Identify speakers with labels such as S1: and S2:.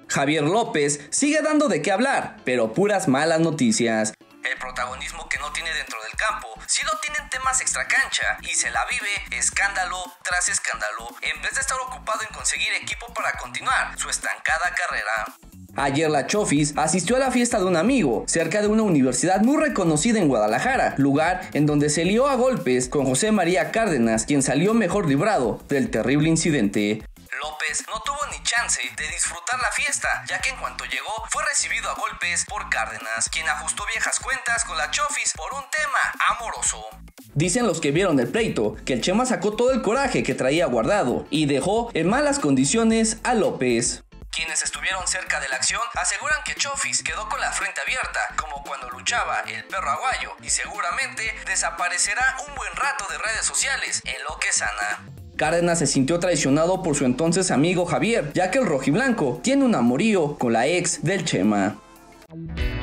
S1: Javier López sigue dando de qué hablar, pero puras malas noticias. El protagonismo que no tiene dentro del campo, sí lo tiene en temas extracancha y se la vive escándalo tras escándalo, en vez de estar ocupado en conseguir equipo para continuar su estancada carrera. Ayer la Chofis asistió a la fiesta de un amigo, cerca de una universidad muy reconocida en Guadalajara, lugar en donde se lió a golpes con José María Cárdenas, quien salió mejor librado del terrible incidente. López no tuvo ni chance de disfrutar la fiesta, ya que en cuanto llegó fue recibido a golpes por Cárdenas, quien ajustó viejas cuentas con la Chofis por un tema amoroso. Dicen los que vieron el pleito que el Chema sacó todo el coraje que traía guardado y dejó en malas condiciones a López. Quienes estuvieron cerca de la acción aseguran que Chofis quedó con la frente abierta, como cuando luchaba el perro aguayo, y seguramente desaparecerá un buen rato de redes sociales en lo que sana. Cárdenas se sintió traicionado por su entonces amigo Javier, ya que el rojiblanco tiene un amorío con la ex del Chema.